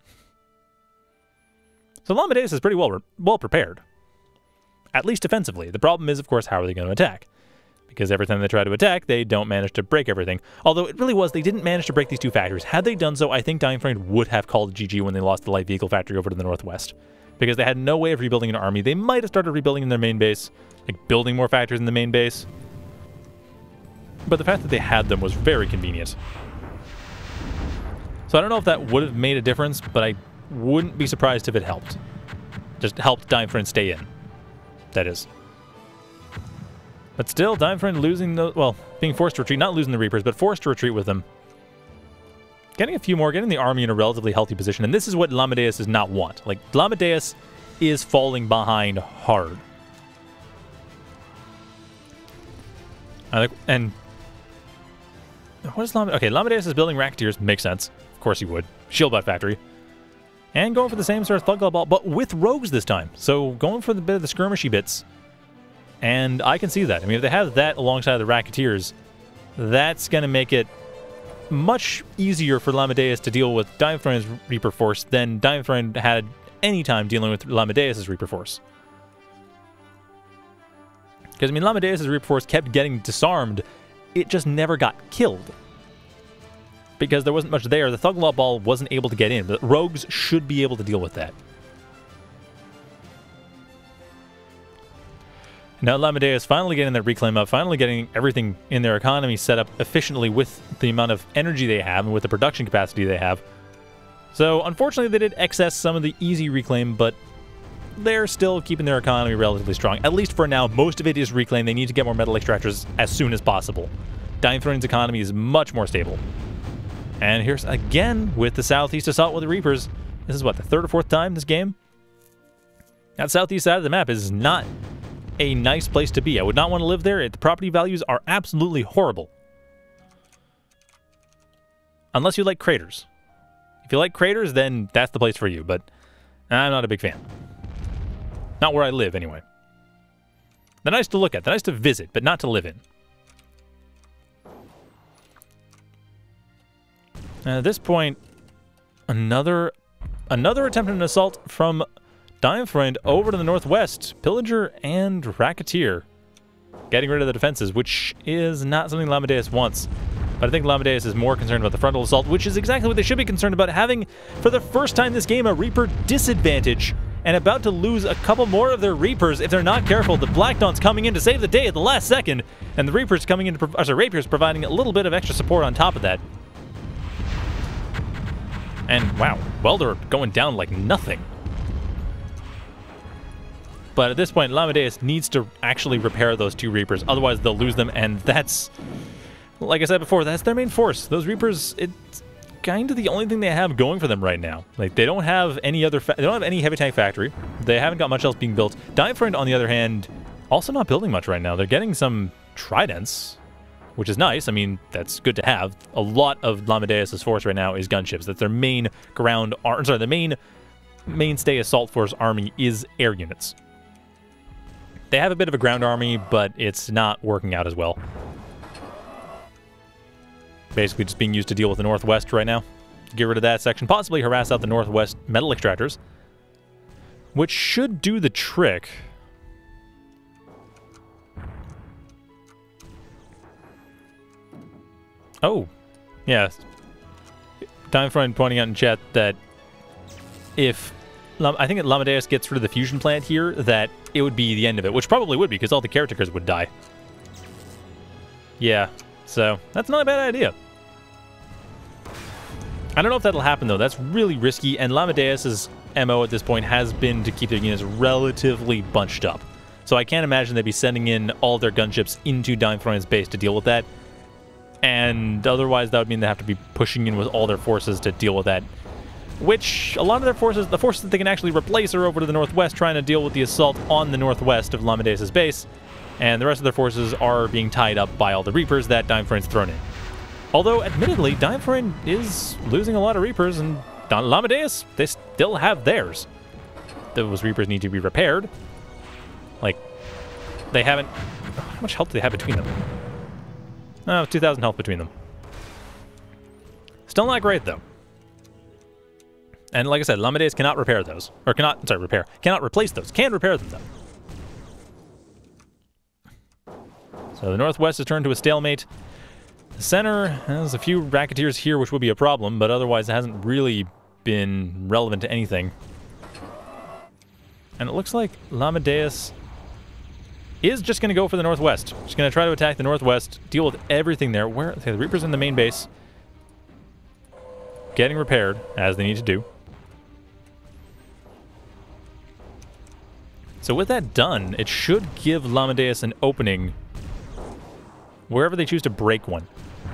So Lamadeus is pretty well prepared. At least defensively. The problem is, of course, how are they going to attack? Because every time they try to attack, they don't manage to break everything. Although it really was, they didn't manage to break these 2 factories. Had they done so, I think Dynfryn would have called GG when they lost the light vehicle factory over to the northwest. Because they had no way of rebuilding an army. They might have started rebuilding in their main base, like building more factories in the main base. But the fact that they had them was very convenient. So I don't know if that would have made a difference, but I wouldn't be surprised if it helped. Just helped Dynfryn stay in. That is. But still, Dynfryn losing the... Well, being forced to retreat. Not losing the Reapers, but forced to retreat with them. Getting a few more, getting the army in a relatively healthy position. And this is what Lamadeus does not want. Like, Lamadeus is falling behind hard. And... what is Lamadeus? Okay, Lamadeus is building Racketeers. Makes sense. Of course he would. Shield Butt Factory. And going for the same sort of Thug Club ball, but with rogues this time. So going for the bit of the skirmishy bits. And I can see that. I mean, if they have that alongside the Racketeers, that's going to make it much easier for Lamadeus to deal with Dynthrone's Reaper Force than Dynathrone had any time dealing with Lamadeus' Reaper Force. Because, I mean, Lamadeus' Reaper Force kept getting disarmed. It just never got killed. Because there wasn't much there. The Thug Law Ball wasn't able to get in. But rogues should be able to deal with that. Now Lamadeus finally getting their reclaim up, finally getting everything in their economy set up efficiently with the amount of energy they have and with the production capacity they have. So unfortunately they did excess some of the easy reclaim, but they're still keeping their economy relatively strong. At least for now, most of it is reclaim. They need to get more metal extractors as soon as possible. Dynthrone's economy is much more stable. And here's again with the Southeast Assault with the Reapers. This is what, the third or fourth time this game? That southeast side of the map is not a nice place to be. I would not want to live there. The property values are absolutely horrible. Unless you like craters. If you like craters, then that's the place for you, but I'm not a big fan. Not where I live, anyway. They're nice to look at. They're nice to visit, but not to live in. And at this point, another attempt at an assault from Dynthroned over to the northwest. Pillager and Racketeer getting rid of the defenses, which is not something Lamadeus wants. But I think Lamadeus is more concerned about the frontal assault, which is exactly what they should be concerned about, having, for the first time this game, a Reaper disadvantage and about to lose a couple more of their Reapers if they're not careful. The Black Dawn's coming in to save the day at the last second, and the Reapers coming in to Rapiers providing a little bit of extra support on top of that. And wow, Welder going down like nothing. But at this point, Lamadeus needs to actually repair those two Reapers, otherwise they'll lose them, and that's, like I said before, that's their main force. Those Reapers, it's kind of the only thing they have going for them right now. Like, they don't have any other, they don't have any heavy tank factory. They haven't got much else being built. Dynthroned, on the other hand, also not building much right now. They're getting some tridents, which is nice. I mean, that's good to have. A lot of Lamadeus' force right now is gunships. That's their main the mainstay assault force army is air units. They have a bit of a ground army, but it's not working out as well. Basically just being used to deal with the northwest right now. Get rid of that section. Possibly harass out the northwest metal extractors, which should do the trick. Oh, yeah. Dynthroned pointing out in chat that if I think Lamadeus gets rid of the fusion plant here, that it would be the end of it, which probably would be, because all the caretakers would die. Yeah, so that's not a bad idea. I don't know if that'll happen, though. That's really risky, and Lamadeus' MO at this point has been to keep their units relatively bunched up. So I can't imagine they'd be sending in all their gunships into Dynthroned's base to deal with that. And otherwise, that would mean they have to be pushing in with all their forces to deal with that. Which, a lot of their forces, the forces that they can actually replace, are over to the northwest trying to deal with the assault on the northwest of Lamadeus' base. And the rest of their forces are being tied up by all the Reapers that Dynthroned's thrown in. Although, admittedly, Dynthroned is losing a lot of Reapers, and Lamadeus, they still have theirs. Those Reapers need to be repaired. Like, they haven't... How much health do they have between them? Oh, 2,000 health between them. Still not great, though. And like I said, Lamadeus cannot repair those. Or cannot, sorry, repair. Cannot replace those. Can repair them, though. So the northwest has turned to a stalemate. The center has a few Racketeers here, which would be a problem, but otherwise it hasn't really been relevant to anything. And it looks like Lamadeus is just going to go for the northwest. Just going to try to attack the northwest, deal with everything there. Where okay, the Reaper's in the main base. Getting repaired, as they need to do. So with that done, it should give Lamadeus an opening wherever they choose to break one.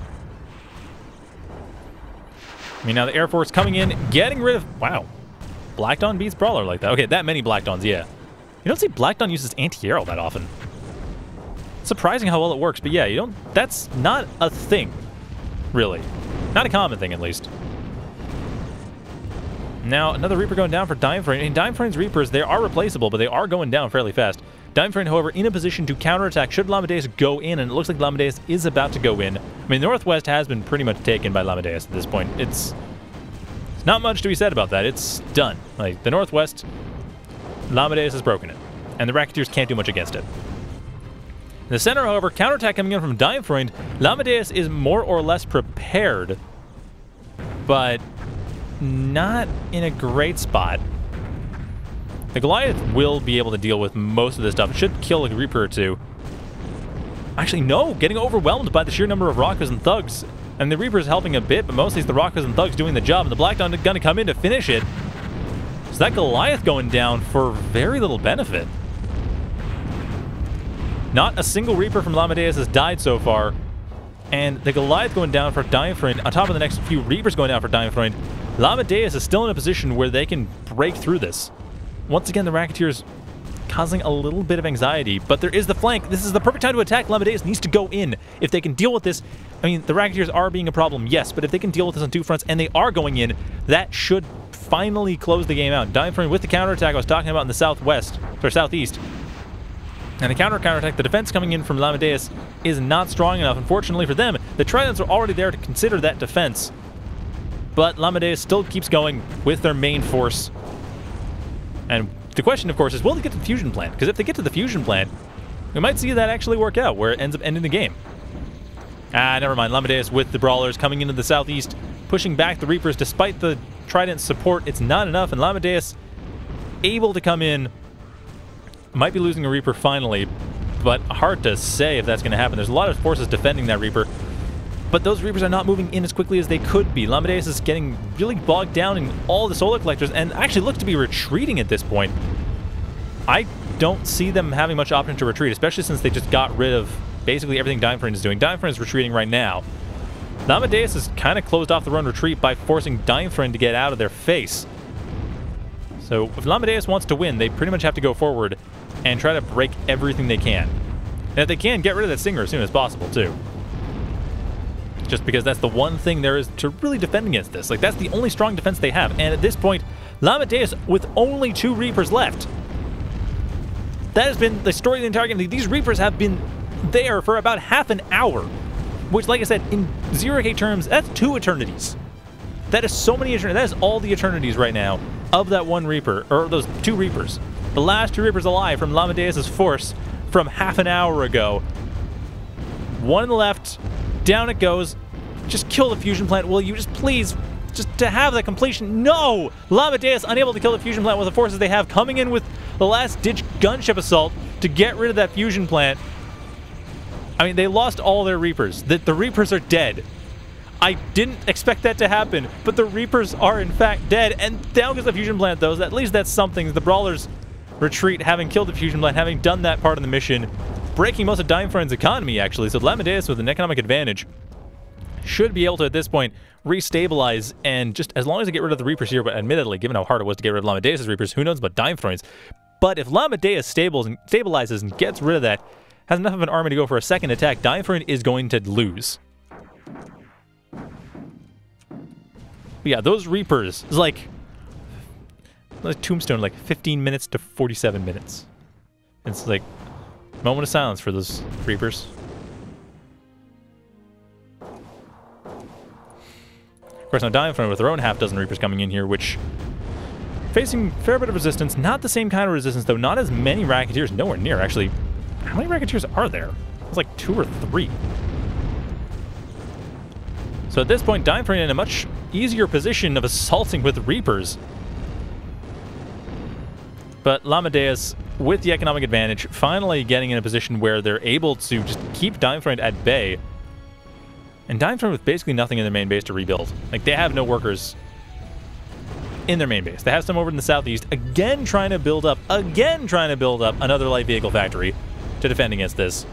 I mean, now the Air Force coming in, getting rid of... Wow. Black Dawn beats Brawler like that. Okay, that many Black Dawns, yeah. You don't see Black Dawn uses anti-aero that often. Surprising how well it works, but yeah, you don't... That's not a thing. really. Not a common thing, at least. Now, another Reaper going down for Dimeframe. And Dimeframe's Reapers, they are replaceable, but they are going down fairly fast. Dimeframe, however, in a position to counterattack should Lamadeus go in, and it looks like Lamadeus is about to go in. I mean, Northwest has been pretty much taken by Lamadeus at this point. It's not much to be said about that. It's done. Like, the Northwest, Lamadeus has broken it, and the Racketeers can't do much against it. In the center, however, counterattack coming in from Dimeframe. Lamadeus is more or less prepared, but not in a great spot. The Goliath will be able to deal with most of this stuff. It should kill a Reaper or two. Actually, no! Getting overwhelmed by the sheer number of Rockers and Thugs. And the Reaper's helping a bit, but mostly it's the Rockers and Thugs doing the job, and the Black Dawn gonna come in to finish it. So that Goliath going down for very little benefit. Not a single Reaper from Lamadeus has died so far. And the Goliath going down for Dimeframe, on top of the next few Reapers going down for Dimeframe, Lamadeus is still in a position where they can break through this. Once again, the Racketeers causing a little bit of anxiety, but there is the flank. This is the perfect time to attack. Lamadeus needs to go in. If they can deal with this, I mean, the Racketeers are being a problem, yes, but if they can deal with this on two fronts and they are going in, that should finally close the game out. Dimeframe with the counterattack I was talking about in the southwest, or southeast. And the counterattack, the defense coming in from Lamadeus is not strong enough. Unfortunately for them, the Tridents are already there to consider that defense. But Lamadeus still keeps going with their main force. And the question, of course, is will they get to the fusion plant? Because if they get to the fusion plant, we might see that actually work out, where it ends up ending the game. Ah, never mind. Lamadeus with the Brawlers coming into the southeast, pushing back the Reapers. Despite the Trident's support, it's not enough, and Lamadeus able to come in. Might be losing a Reaper finally, but hard to say if that's going to happen. There's a lot of forces defending that Reaper, but those Reapers are not moving in as quickly as they could be. Lamadeus is getting really bogged down in all the Solar Collectors and actually looks to be retreating at this point. I don't see them having much option to retreat, especially since they just got rid of basically everything Dimeframe is doing. Dimeframe is retreating right now. Lamadeus has kind of closed off the run retreat by forcing Dimeframe to get out of their face. So if Lamadeus wants to win, they pretty much have to go forward and try to break everything they can. And if they can, get rid of that Stinger as soon as possible, too. Just because that's the one thing there is to really defend against this. Like, that's the only strong defense they have. And at this point, Lamadeus with only 2 Reapers left. That has been the story of the entire game. These Reapers have been there for about half an hour. Which, like I said, in 0K terms, that's 2 eternities. That is so many eternities. That is all the eternities right now of that one Reaper, or those 2 Reapers. The last 2 Reapers alive from Lamadeus' force from half an hour ago. 1 left. Down it goes. Just kill the fusion plant, will you? Just please, just to have that completion. No! Lamadeus unable to kill the fusion plant with the forces they have, coming in with the last-ditch gunship assault to get rid of that fusion plant. I mean, they lost all their Reapers. The Reapers are dead. I didn't expect that to happen, but the Reapers are in fact dead, and down goes the fusion plant, though. So at least that's something. The Brawlers retreat, having killed the fusion plant, having done that part of the mission, breaking most of Dimeframe's economy, actually. So Lamadeus, with an economic advantage, should be able to, at this point, restabilize, and just as long as they get rid of the Reapers here, but admittedly, given how hard it was to get rid of Lamadeus' Reapers, who knows about Dimeframe's. But if Lamadeus stabilizes and gets rid of that, has enough of an army to go for a second attack, Dimeframe is going to lose. But yeah, those Reapers is like Tombstone, like 15 minutes to 47 minutes. It's like moment of silence for those Reapers. Of course, now Dimeframe with their own half-dozen Reapers coming in here, which facing a fair bit of resistance. Not the same kind of resistance, though. Not as many Racketeers. Nowhere near, actually. How many Racketeers are there? It's like 2 or 3. So at this point, Dimeframe in a much easier position of assaulting with Reapers. But Lamadeus, with the economic advantage, finally getting in a position where they're able to just keep Dimeframe at bay. And Dimeframe with basically nothing in their main base to rebuild. Like, they have no workers in their main base. They have some over in the southeast, again trying to build up another light vehicle factory to defend against this.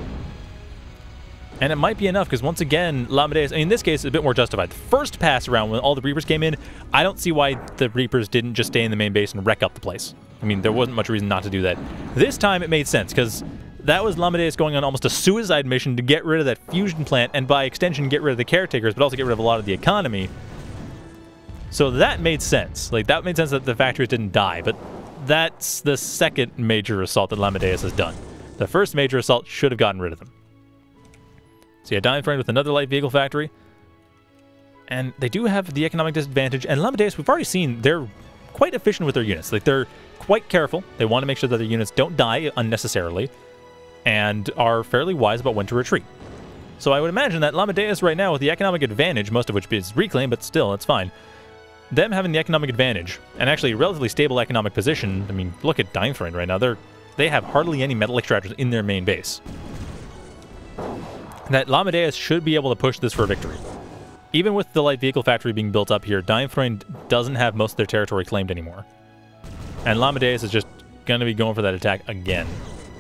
And it might be enough, because once again, Lamadeus, in this case, it's a bit more justified. The first pass around, when all the Reapers came in, I don't see why the Reapers didn't just stay in the main base and wreck up the place. I mean, there wasn't much reason not to do that. This time, it made sense, because that was Lamadeus going on almost a suicide mission to get rid of that fusion plant, and by extension get rid of the caretakers, but also get rid of a lot of the economy. So that made sense. Like, that made sense that the factories didn't die, but that's the second major assault that Lamadeus has done. The first major assault should have gotten rid of them. So yeah, Dynthrind with another light vehicle factory. And they do have the economic disadvantage, and Lamadeus, we've already seen, they're quite efficient with their units. Like, they're quite careful. They want to make sure that their units don't die unnecessarily, and are fairly wise about when to retreat. So I would imagine that Lamadeus right now, with the economic advantage, most of which is reclaim, but still, it's fine. Them having the economic advantage, and actually a relatively stable economic position, I mean, look at Dynthrind right now. They have hardly any metal extractors in their main base. That Lamadeus should be able to push this for a victory. Even with the light vehicle factory being built up here, Dynthrind doesn't have most of their territory claimed anymore. And Lamadeus is just going to be going for that attack again.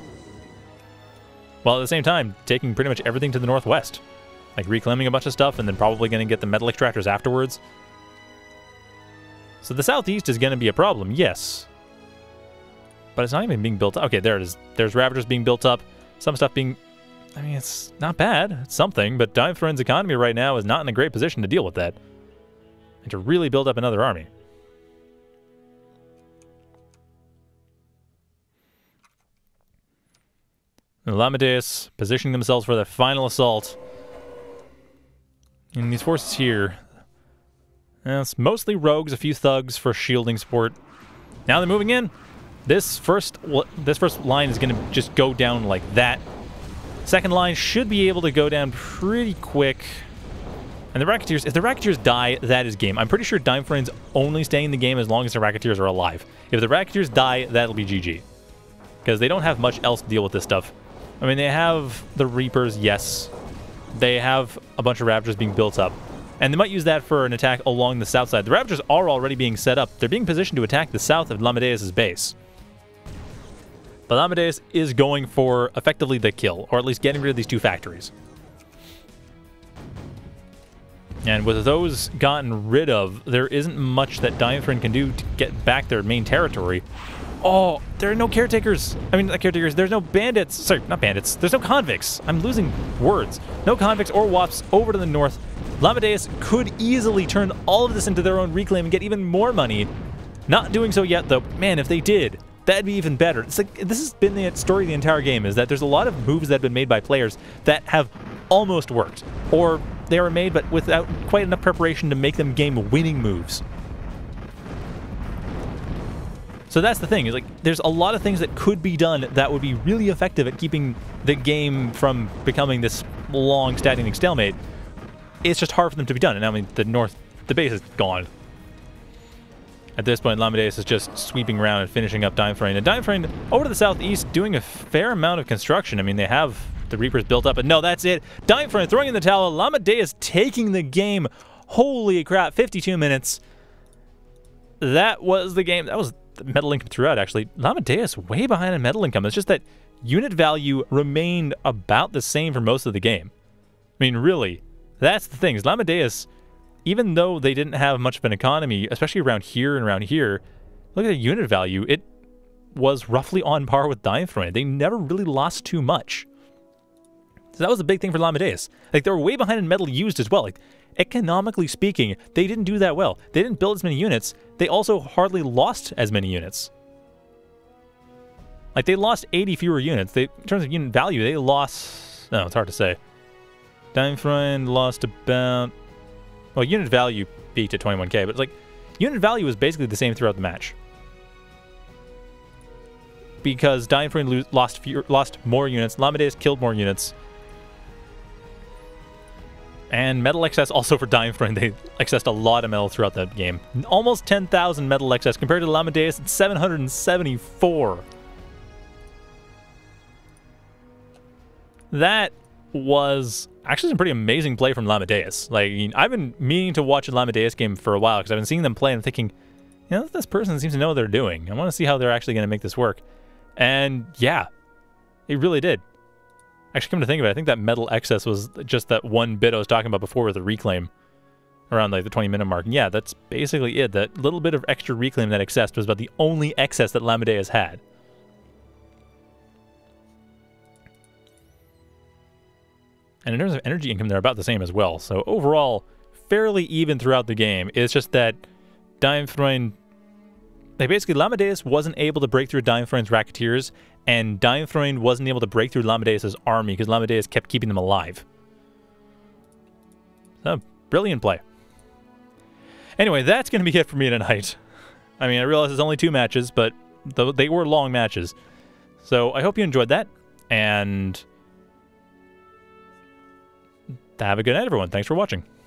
While at the same time, taking pretty much everything to the northwest. Like reclaiming a bunch of stuff and then probably going to get the metal extractors afterwards. So the southeast is going to be a problem, yes. But it's not even being built up. Okay, there it is. There's Ravagers being built up. Some stuff being... I mean, it's not bad. It's something, but Dynthrind's economy right now is not in a great position to deal with that. And to really build up another army. And Lamadeus positioning themselves for the final assault. And these forces here... it's mostly rogues, a few thugs for shielding support. Now they're moving in. This first line is going to just go down like that. Second line should be able to go down pretty quick. And the Racketeers, if the Racketeers die, that is game. I'm pretty sure Dynethrind's only staying in the game as long as the Racketeers are alive. If the Racketeers die, that'll be GG. Because they don't have much else to deal with this stuff. I mean, they have the Reapers, yes. They have a bunch of Ravagers being built up. And they might use that for an attack along the south side. The Ravagers are already being set up. They're being positioned to attack the south of Lamadeus' base. But Lamadeus is going for effectively the kill, or at least getting rid of these two factories. And with those gotten rid of, there isn't much that Dynethrind can do to get back their main territory. Oh, there are no caretakers. I mean, not caretakers. There's no bandits. Sorry, not bandits. There's no convicts. I'm losing words. No convicts or WAPs over to the north. Lamadeus could easily turn all of this into their own reclaim and get even more money. Not doing so yet, though. Man, if they did, that'd be even better. It's like, this has been the story of the entire game, is that there's a lot of moves that have been made by players that have almost worked. Or they were made, but without quite enough preparation to make them game-winning moves. So that's the thing, is like, there's a lot of things that could be done that would be really effective at keeping the game from becoming this long stagnating stalemate. It's just hard for them to be done. And I mean, the base is gone. At this point, Lamadeus is just sweeping around and finishing up Dynethrind. And Dynethrind, over to the southeast, doing a fair amount of construction. I mean, they have the Reapers built up, but no, that's it. Dynethrind throwing in the towel. Lamadeus taking the game. Holy crap, 52 minutes. That was the game. That was the metal income throughout, actually. Lamadeus way behind in metal income. It's just that unit value remained about the same for most of the game. I mean, really, that's the thing. Is Lamadeus, even though they didn't have much of an economy, especially around here and around here, look at the unit value. It was roughly on par with Dynethrind. They never really lost too much. So that was a big thing for Lamadeus. Like, they were way behind in metal used as well. Like, economically speaking, they didn't do that well. They didn't build as many units. They also hardly lost as many units. Like, they lost 80 fewer units. In terms of unit value, they lost... No, it's hard to say. Dynethrind lost about... Well, unit value peaked at 21k, but it's like, unit value was basically the same throughout the match. Because Dynethrind lost more units, Lamadeus killed more units. And metal excess also for Dynethrind. They accessed a lot of metal throughout that game. Almost 10,000 metal excess compared to Lamadeus at 774. That was actually some pretty amazing play from Lamadeus. Like, I've been meaning to watch a Lamadeus game for a while because I've been seeing them play and thinking, you know, this person seems to know what they're doing. I want to see how they're actually going to make this work. And yeah, it really did. Actually, come to think of it, I think that metal excess was just that one bit I was talking about before with the reclaim around like the 20-minute mark. And yeah, that's basically it. That little bit of extra reclaim that excess was about the only excess that Lamadeus had. And in terms of energy income, they're about the same as well. So overall, fairly even throughout the game. It's just that Dynthroid... Like, basically, Lamadeus wasn't able to break through Dynthroid's Racketeers, and Dynthroid wasn't able to break through Lamadeus' army because Lamadeus kept keeping them alive. So, brilliant play. Anyway, that's going to be it for me tonight. I mean, I realize it's only 2 matches, but they were long matches. So, I hope you enjoyed that, and have a good night, everyone. Thanks for watching.